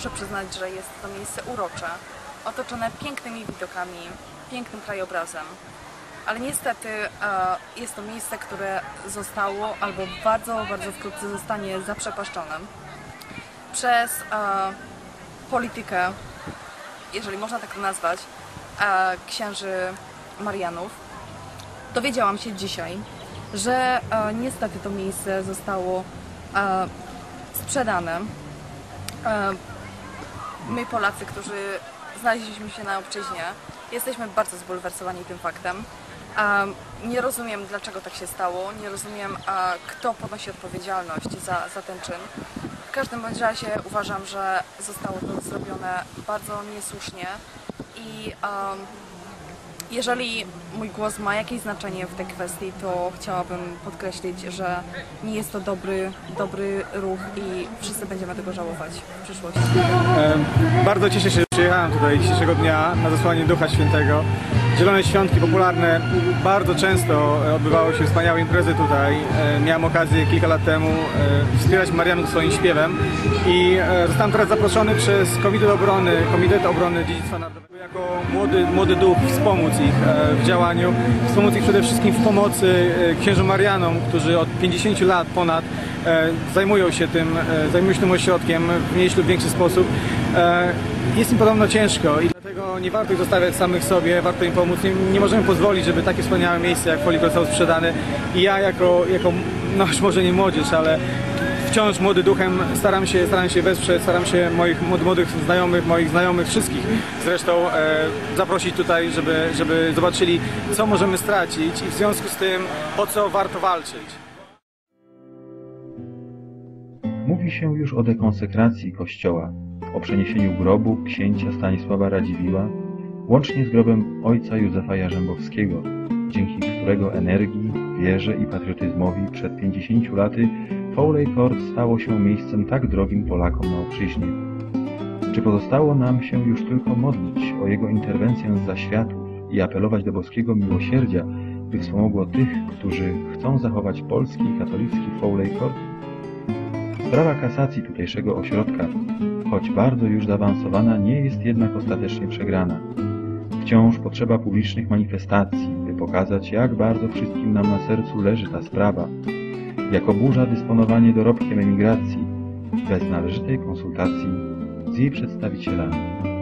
muszę przyznać, że jest to miejsce urocze, otoczone pięknymi widokami, pięknym krajobrazem. Ale niestety jest to miejsce, które zostało albo bardzo, bardzo wkrótce zostanie zaprzepaszczone przez politykę, jeżeli można tak to nazwać, księży Marianów. Dowiedziałam się dzisiaj, że niestety to miejsce zostało sprzedane. My, Polacy, którzy znaleźliśmy się na obczyźnie, jesteśmy bardzo zbulwersowani tym faktem. Nie rozumiem, dlaczego tak się stało, nie rozumiem, kto ponosi odpowiedzialność za ten czyn. W każdym bądź razie uważam, że zostało to zrobione bardzo niesłusznie i jeżeli mój głos ma jakieś znaczenie w tej kwestii, to chciałabym podkreślić, że nie jest to dobry ruch i wszyscy będziemy tego żałować w przyszłości. Bardzo cieszę się, że przyjechałem tutaj dzisiejszego dnia na zesłanie Ducha Świętego. Zielone Świątki popularne, bardzo często odbywały się wspaniałe imprezy tutaj. Miałem okazję kilka lat temu wspierać Marianów swoim śpiewem i zostałem teraz zaproszony przez Komitet Obrony Dziedzictwa Narodowego jako młody duch wspomóc ich w działaniu, wspomóc ich przede wszystkim w pomocy księżom Marianom, którzy od 50 lat ponad zajmują się tym ośrodkiem w mniejszy lub większy sposób. Jest im podobno ciężko i dlatego nie warto ich zostawiać samych sobie, warto im pomóc. Nie możemy pozwolić, żeby takie wspaniałe miejsce jak Folii zostało sprzedane. I ja jako no już może nie młodzież, ale wciąż młody duchem staram się wesprzeć, staram się moich znajomych, wszystkich zresztą zaprosić tutaj, żeby zobaczyli, co możemy stracić i w związku z tym, o co warto walczyć. Mówi się już o dekonsekracji Kościoła, o przeniesieniu grobu księcia Stanisława Radziwiłła, łącznie z grobem ojca Józefa Jarzębowskiego, dzięki którego energii, wierze i patriotyzmowi przed 50 laty Fowley Court stało się miejscem tak drogim Polakom na obczyźnie. Czy pozostało nam się już tylko modlić o jego interwencję zza światów i apelować do boskiego miłosierdzia, by wspomogło tych, którzy chcą zachować polski i katolicki Fowley Court? Sprawa kasacji tutejszego ośrodka, choć bardzo już zaawansowana, nie jest jednak ostatecznie przegrana. Wciąż potrzeba publicznych manifestacji, by pokazać, jak bardzo wszystkim nam na sercu leży ta sprawa. Jako burza dysponowanie dorobkiem emigracji, bez należytej konsultacji z jej przedstawicielami.